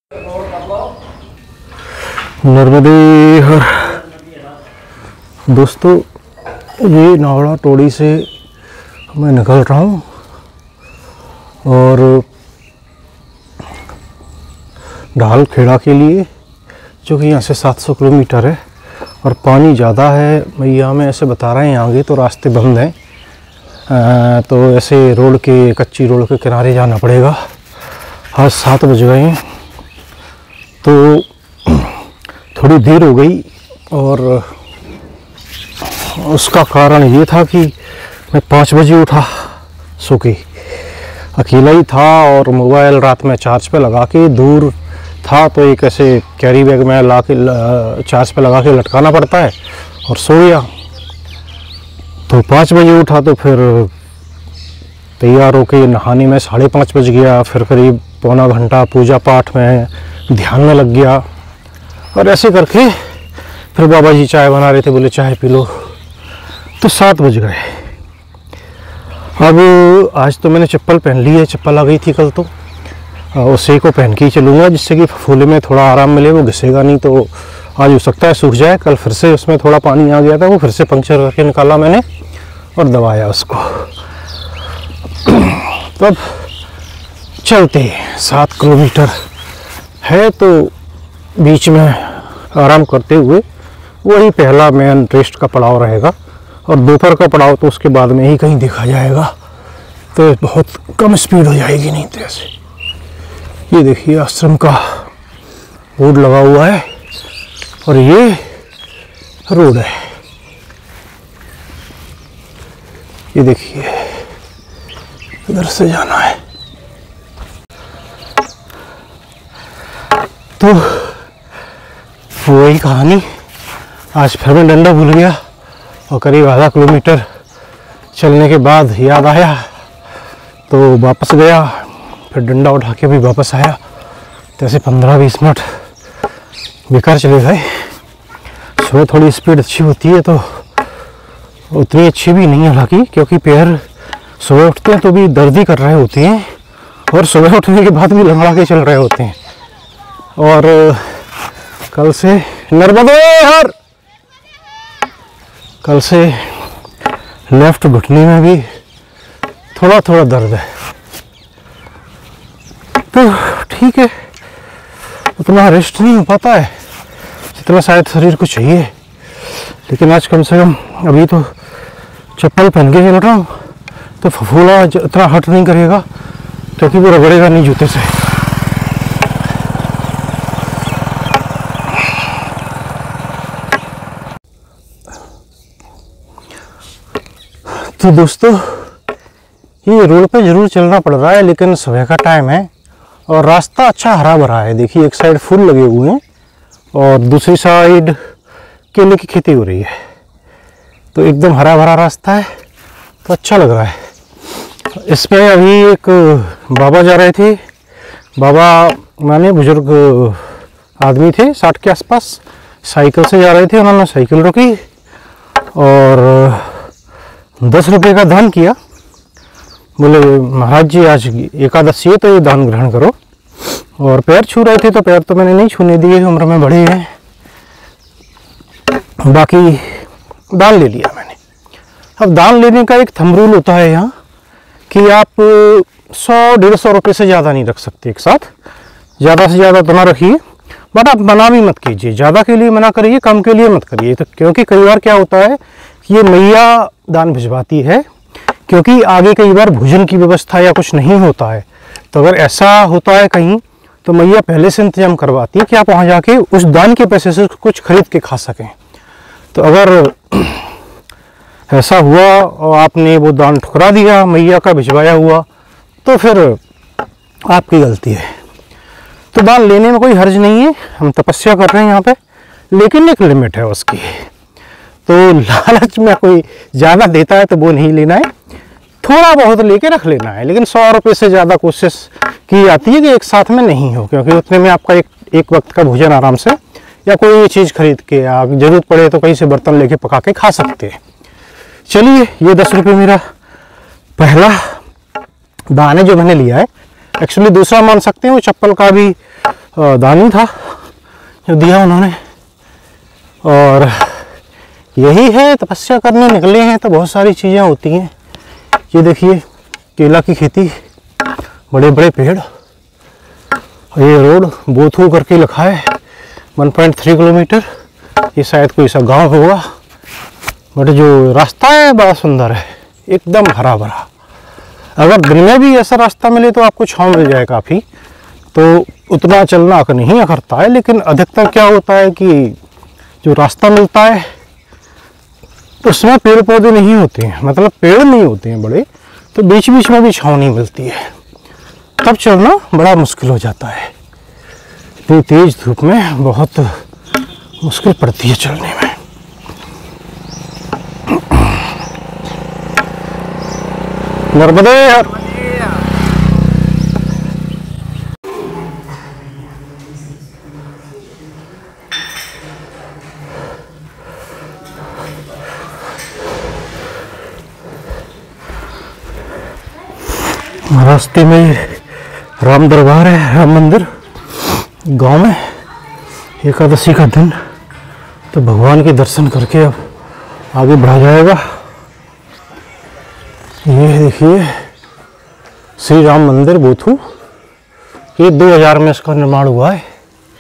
नर्मदे हर। दोस्तों, ये नावड़ा टोड़ी से मैं निकल रहा हूँ और ढाल खेड़ा के लिए, जो कि यहाँ से 700 किलोमीटर है और पानी ज़्यादा है। मैया में ऐसे बता रहे हैं आगे तो रास्ते बंद हैं, तो ऐसे रोड के, कच्ची रोड के किनारे जाना पड़ेगा। आज 7 बज गए हैं तो थोड़ी देर हो गई और उसका कारण ये था कि मैं 5 बजे उठा, सो के अकेला ही था और मोबाइल रात में चार्ज पे लगा के, दूर था तो एक ऐसे कैरी बैग में ला के चार्ज पे लगा के लटकाना पड़ता है, और सो गया। तो 5 बजे उठा तो फिर तैयार होके नहाने में 5:30 बज गया। फिर करीब पौना घंटा पूजा पाठ में ध्यान में लग गया और ऐसे करके फिर बाबा जी चाय बना रहे थे, बोले चाय पी लो, तो 7 बज गए। अब आज तो मैंने चप्पल पहन ली है, चप्पल आ गई थी कल तो, उसे को पहन के ही चलूँगा जिससे कि फूले में थोड़ा आराम मिले, वो घिसेगा नहीं तो आज हो सकता है सूख जाए। कल फिर से उसमें थोड़ा पानी आ गया था, वो फिर से पंक्चर करके निकाला मैंने और दबाया उसको। तो अब चलते 7 किलोमीटर है तो बीच में आराम करते हुए वही पहला मेन रेस्ट का पड़ाव रहेगा, और दोपहर का पड़ाव तो उसके बाद में ही कहीं देखा जाएगा, तो बहुत कम स्पीड हो जाएगी नहीं तो ऐसे। ये देखिए आश्रम का बोर्ड लगा हुआ है और ये रोड है, ये देखिए इधर से जाना है। तो वही कहानी, आज फिर मैं डंडा भूल गया और करीब आधा किलोमीटर चलने के बाद याद आया तो वापस गया, फिर डंडा उठा के भी वापस आया। तो ऐसे 15-20 मिनट बेकार चले गए। सुबह थोड़ी स्पीड अच्छी होती है तो उतनी अच्छी भी नहीं है हालांकि, क्योंकि पैर सुबह उठते हैं तो भी दर्द ही कर रहे होते हैं और सुबह उठने के बाद भी लंगड़ा के चल रहे होते हैं। और कल से नर्मदे हर, कल से लेफ्ट घुटने में भी थोड़ा थोड़ा दर्द है। तो ठीक है, उतना रेस्ट नहीं हो पाता है जितना शायद शरीर को चाहिए, लेकिन आज कम से कम अभी तो चप्पल पहन के चल रहा हूँ तो फफूला इतना हट नहीं करेगा, क्योंकि वो रगड़ेगा नहीं जूते से। तो दोस्तों, ये रोड पे जरूर चलना पड़ रहा है, लेकिन सुबह का टाइम है और रास्ता अच्छा हरा भरा है। देखिए एक साइड फूल लगे हुए हैं और दूसरी साइड केले की खेती हो रही है, तो एकदम हरा भरा रास्ता है, तो अच्छा लग रहा है। इसमें अभी एक बाबा जा रहे थे, बाबा माने बुजुर्ग आदमी थे 60 के आसपास, साइकिल से जा रहे थे। उन्होंने साइकिल रोकी और 10 रुपये का दान किया। बोले महाराज जी आज एकादशी है तो ये दान ग्रहण करो, और पैर छू रहे थे तो पैर तो मैंने नहीं छूने दिए, उम्र में बड़े हैं, बाकी दान ले लिया मैंने। अब दान लेने का एक थंब रूल होता है यहाँ कि आप 100-150 रुपये से ज़्यादा नहीं रख सकते एक साथ, ज़्यादा से ज़्यादा तो ना रखिए, बट आप मना भी मत कीजिए, ज़्यादा के लिए मना करिए, कम के लिए मत करिए। तो क्योंकि कई बार क्या होता है कि ये मैया दान भिजवाती है, क्योंकि आगे कई बार भोजन की व्यवस्था या कुछ नहीं होता है, तो अगर ऐसा होता है कहीं तो मैया पहले से इंतजाम करवाती है कि आप वहाँ जाके उस दान के पैसे से कुछ खरीद के खा सकें। तो अगर ऐसा हुआ और आपने वो दान ठुकरा दिया मैया का भिजवाया हुआ, तो फिर आपकी गलती है। तो दान लेने में कोई हर्ज नहीं है, हम तपस्या कर रहे हैं यहाँ पे, लेकिन एक लिमिट है उसकी। तो लालच में कोई ज़्यादा देता है तो वो नहीं लेना है, थोड़ा बहुत लेके रख लेना है, लेकिन 100 रुपये से ज़्यादा कोशिश की जाती है कि एक साथ में नहीं हो, क्योंकि उतने में आपका एक वक्त का भोजन आराम से, या कोई चीज़ खरीद के या जरूरत पड़े तो कहीं से बर्तन लेके पका के खा सकते हैं। चलिए, ये 10 रुपये मेरा पहला दान है जो मैंने लिया है। एक्चुअली दूसरा मान सकते हैं, वो चप्पल का भी दानी था जो दिया उन्होंने। और यही है, तपस्या करने निकले हैं तो बहुत सारी चीज़ें होती हैं। ये देखिए केला की खेती, बड़े बड़े पेड़, ये रोड बोथू करके लिखा है 1.3 किलोमीटर। ये शायद कोई सा गांव होगा, बट जो रास्ता है बड़ा सुंदर है, एकदम हरा भरा। अगर दिन में भी ऐसा रास्ता मिले तो आपको छांव मिल जाए काफ़ी, तो उतना चलना नहीं करता है। लेकिन अधिकतर क्या होता है कि जो रास्ता मिलता है उसमें पेड़ पौधे नहीं होते हैं, मतलब पेड़ नहीं होते हैं बड़े, तो बीच बीच में भी छांव नहीं मिलती है, तब चलना बड़ा मुश्किल हो जाता है। इतनी तेज धूप में बहुत मुश्किल पड़ती है चलने में। नर्मदे रास्ते में राम दरबार है, राम मंदिर गांव में। एकादशी का दिन, तो भगवान के दर्शन करके अब आगे बढ़ा जाएगा। ये देखिए श्री राम मंदिर बोथू, ये 2000 में इसका निर्माण हुआ है।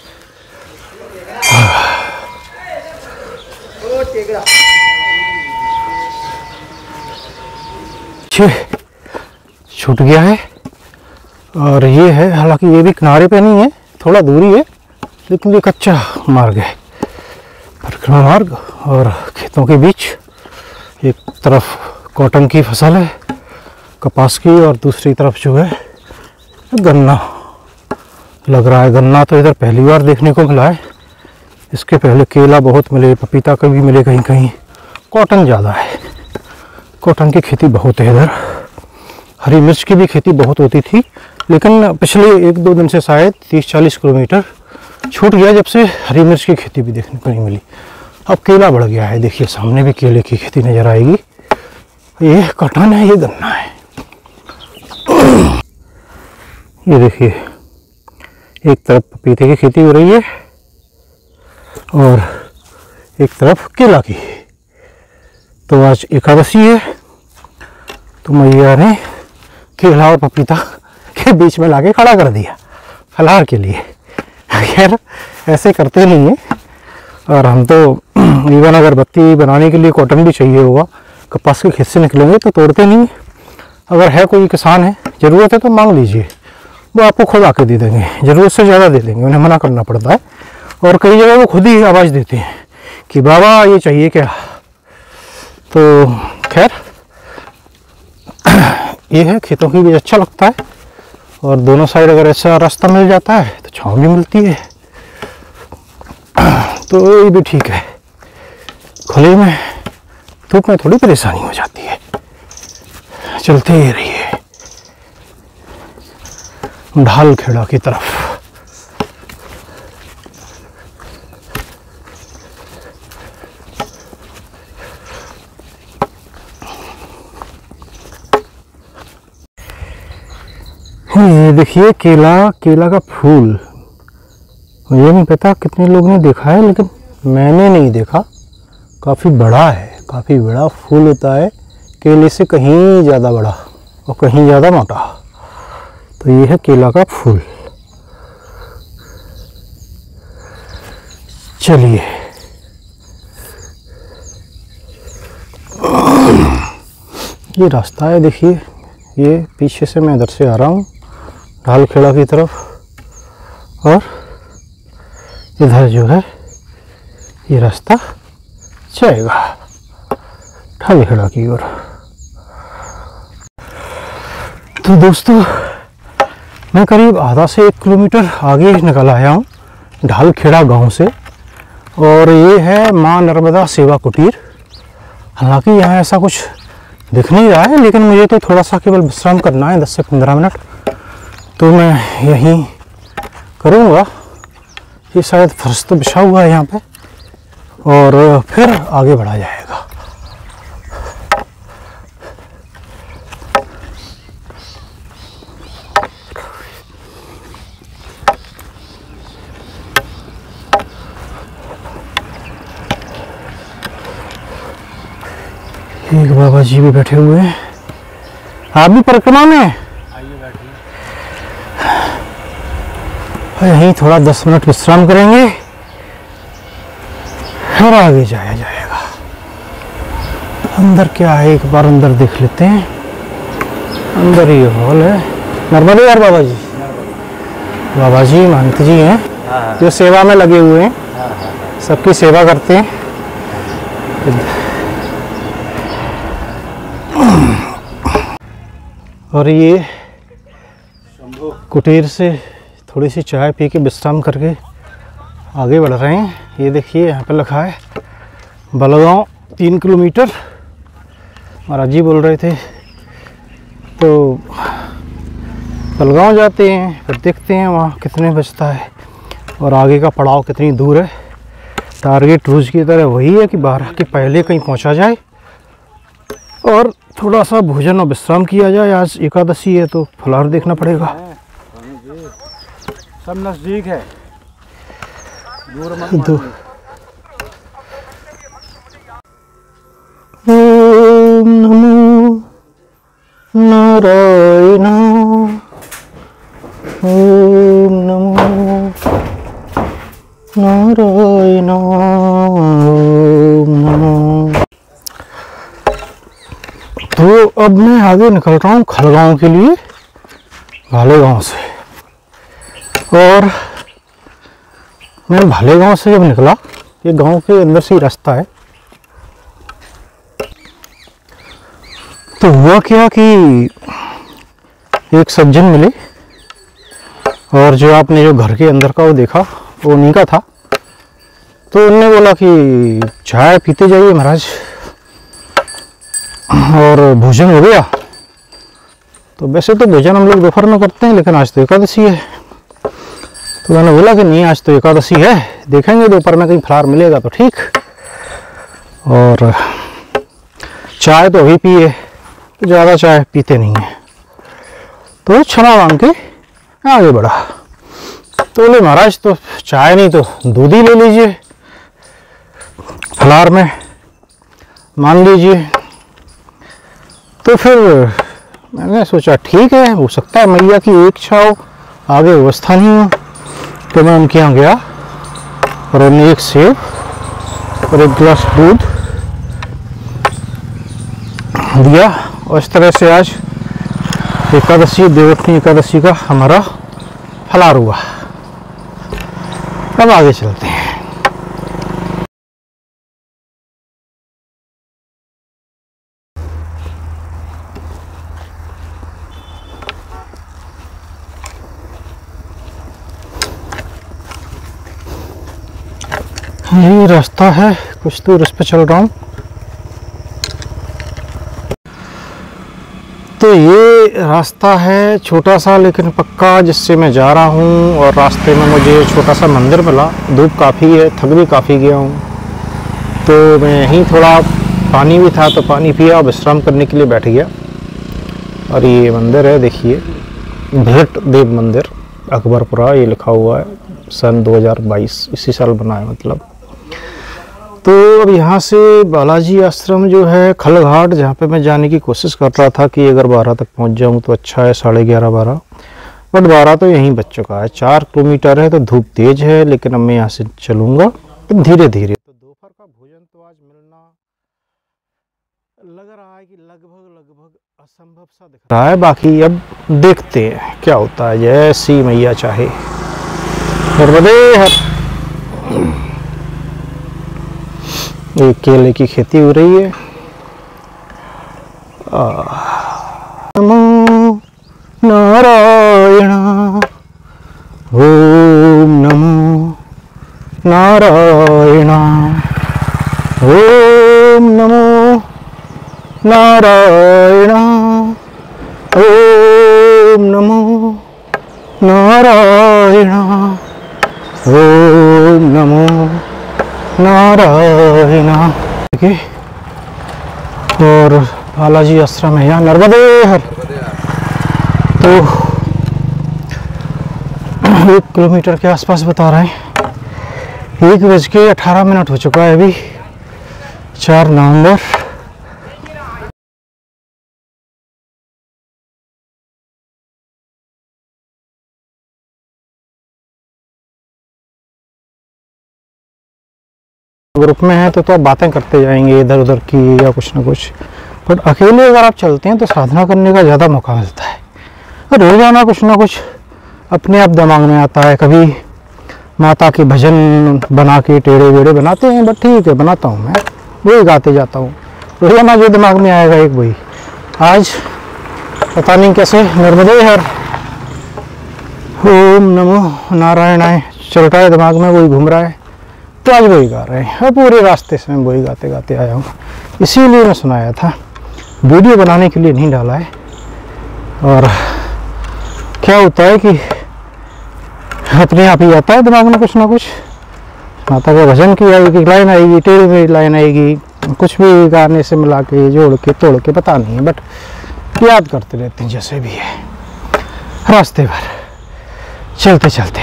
छूट गया है। और ये है, हालांकि ये भी किनारे पे नहीं है, थोड़ा दूरी है, लेकिन ये कच्चा मार्ग है, परिक्रमा मार्ग। और खेतों के बीच एक तरफ कॉटन की फसल है, कपास की, और दूसरी तरफ जो है गन्ना लग रहा है। गन्ना तो इधर पहली बार देखने को मिला है, इसके पहले केला बहुत मिले, पपीता का भी मिले कहीं कहीं। कॉटन ज़्यादा है, कॉटन की खेती बहुत है इधर। हरी मिर्च की भी खेती बहुत होती थी, लेकिन पिछले 1-2 दिन से शायद 30-40 किलोमीटर छूट गया, जब से हरी मिर्च की खेती भी देखने को नहीं मिली। अब केला बढ़ गया है, देखिए सामने भी केले की खेती नज़र आएगी। ये कॉटन है, ये गन्ना है। ये देखिए एक तरफ पपीते की खेती हो रही है और एक तरफ केला की। तो आज एकादशी है, तो मैया ने केला और पपीता के बीच में लाके खड़ा कर दिया फलहार के लिए। खैर ऐसे करते नहीं है, और हम तो इवन अगरबत्ती बनाने के लिए कॉटन भी चाहिए होगा, कपास के खेत से निकलेंगे तो तोड़ते नहीं। अगर है कोई किसान है, ज़रूरत है तो मांग लीजिए, वो आपको खुद आके दे देंगे, ज़रूरत से ज़्यादा दे देंगे, उन्हें मना करना पड़ता है। और कई जगह वो खुद ही आवाज़ देते हैं कि बाबा ये चाहिए क्या। तो खैर ये है, खेतों की भी अच्छा लगता है, और दोनों साइड अगर ऐसा रास्ता मिल जाता है तो छाँव भी मिलती है, तो ये भी ठीक है। खुले में धूप में थोड़ी परेशानी हो जाती है। चलते ही रहिए ढाल खेड़ा की तरफ। ये देखिए केला का फूल। मुझे नहीं पता कितने लोगों ने देखा है, लेकिन मैंने नहीं देखा। काफ़ी बड़ा है, काफ़ी बड़ा फूल होता है, केले से कहीं ज़्यादा बड़ा और कहीं ज़्यादा मोटा। तो ये है केला का फूल। चलिए ये रास्ता है, देखिए ये पीछे से मैं इधर से आ रहा हूँ ढाल खेड़ा की तरफ, और इधर जो है ये रास्ता जाएगा ढाल खेड़ा की ओर। तो दोस्तों मैं करीब आधा से 1 किलोमीटर आगे निकल आया हूँ ढाल खेड़ा गाँव से, और ये है माँ नर्मदा सेवा कुटीर। हालांकि यहाँ ऐसा कुछ दिख नहीं रहा है, लेकिन मुझे तो थोड़ा सा केवल विश्राम करना है 10 से 15 मिनट, तो मैं यहीं करूँगा। ये शायद फर्श तो बिछा हुआ है यहाँ पे, और फिर आगे बढ़ा जाएगा। एक बाबा जी भी बैठे हुए हैं। आप भी परिक्रमा में? आइए बैठिए। यहीं थोड़ा 10 मिनट विश्राम करेंगे, फिर आगे जाया जाएगा। अंदर क्या है, एक बार अंदर देख लेते हैं। अंदर ये हॉल है। नर्मदे यार बाबा जी, बाबा जी महंत जी हैं जो सेवा में लगे हुए हैं, सबकी सेवा करते हैं। और ये कुटीर से थोड़ी सी चाय पी के विश्राम करके आगे बढ़ रहे हैं। ये देखिए यहाँ पे लिखा है बलगांव 3 किलोमीटर। महाराज जी बोल रहे थे तो बलगांव जाते हैं, फिर देखते हैं वहाँ कितने बचता है और आगे का पड़ाव कितनी दूर है। टारगेट रोज की तरह वही है कि 12 के पहले कहीं पहुँचा जाए और थोड़ा सा भोजन और विश्राम किया जाए। आज एकादशी है तो फलाहार देखना पड़ेगा। सब नजदीक है, दूर मत ओम नमो नारायण, ओम नमो नारायण, ओम नमो। तो अब मैं आगे निकल रहा हूँ खलगांव के लिए, भालेगांव से। और मैं भालेगांव से जब निकला, ये गांव के अंदर से ही रास्ता है, तो हुआ क्या कि एक सज्जन मिले और जो आपने जो घर के अंदर का वो देखा वो उन्हीं का था। तो उन्होंने बोला कि चाय पीते जाइए महाराज, और भोजन हो गया। तो वैसे तो भोजन हम लोग दोपहर में करते हैं, लेकिन आज तो एकादशी है। तो मैंने बोला कि नहीं आज तो एकादशी है, देखेंगे दोपहर में कहीं फलाहार मिलेगा तो ठीक। और चाय तो अभी पिए, तो ज़्यादा चाय पीते नहीं है, तो क्षमा मांग के आगे बढ़ा। तो बोले महाराज तो चाय नहीं तो दूध ही ले लीजिए, फलाहार में मान लीजिए। तो फिर मैंने सोचा ठीक है, हो सकता है मैया की एक इच्छा हो, आगे व्यवस्था नहीं हो। तो मैं उनके यहाँ गया और उन्हें एक सेब और एक गिलास दूध दिया। और इस तरह से आज एकादशी, देवोत्थानी एकादशी का हमारा फलाहार हुआ। अब आगे चलते हैं। ये रास्ता है, कुछ दूर इस पे चल रहा हूँ। तो ये रास्ता है छोटा सा लेकिन पक्का, जिससे मैं जा रहा हूँ। और रास्ते में मुझे छोटा सा मंदिर मिला। धूप काफ़ी है, थक भी काफ़ी गया हूँ, तो मैं यहीं थोड़ा पानी भी था तो पानी पिया, विश्राम करने के लिए बैठ गया। और ये मंदिर है, देखिए भेट देव मंदिर अकबरपुरा, ये लिखा हुआ है। सन 2022 इसी साल बना है मतलब। तो अब यहाँ से बालाजी आश्रम जो है खलघाट, जहाँ पे मैं जाने की कोशिश कर रहा था कि अगर 12 तक पहुँच जाऊँ तो अच्छा है, 11:30 12, बट 12 तो यहीं बच चुका है। 4 किलोमीटर है तो धूप तेज है, लेकिन अब मैं यहाँ से चलूँगा तो धीरे धीरे। तो दोपहर का भोजन तो आज मिलना लग रहा है कि लगभग असंभव सा दिख रहा है। बाकी अब देखते हैं क्या होता है, जैसी मैया चाहे। एक केले की खेती हो रही है। नमो नारायण, ओम नमो नारायण, ओम नमो नारायण, ओम नमो नारायण, ओम नमो नारायण। और बालाजी आश्रम है यहाँ, नर्मदे हर। तो 1 किलोमीटर के आसपास बता रहे हैं। 1:18 हो चुका है अभी, 4 नवंबर ग्रुप में है तो आप बातें करते जाएंगे इधर उधर की या कुछ ना कुछ, बट अकेले अगर आप चलते हैं तो साधना करने का ज़्यादा मौका मिलता है। और रोज़ाना कुछ ना कुछ अपने आप दिमाग में आता है। कभी माता के भजन बना के टेढ़े वेढ़े बनाते हैं, बट ठीक है बनाता हूँ मैं, वही गाते जाता हूँ। रोज़ाना जो दिमाग में आएगा एक वही। आज पता नहीं कैसे नर्मदे हर ओम नमो नारायणाय चल रहा है दिमाग में, वही घूम रहा है, तो आज वही गा रहे हैं। और पूरे रास्ते से मैं वही गाते गाते आया हूँ, इसीलिए मैं सुनाया था, वीडियो बनाने के लिए नहीं डाला है। और क्या होता है कि अपने आप ही आता है दिमाग में कुछ ना कुछ, माता का भजन की आएगी लाइन आएगी, टेढ़ी मेढ़ी लाइन आएगी, कुछ भी गाने से मिला के जोड़ के तोड़ के पता नहीं है, बट याद करते रहते हैं जैसे भी है रास्ते भर चलते चलते।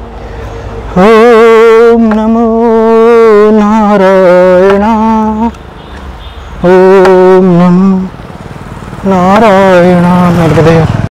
ओम नमो नारायण, ओम नमो नारायण।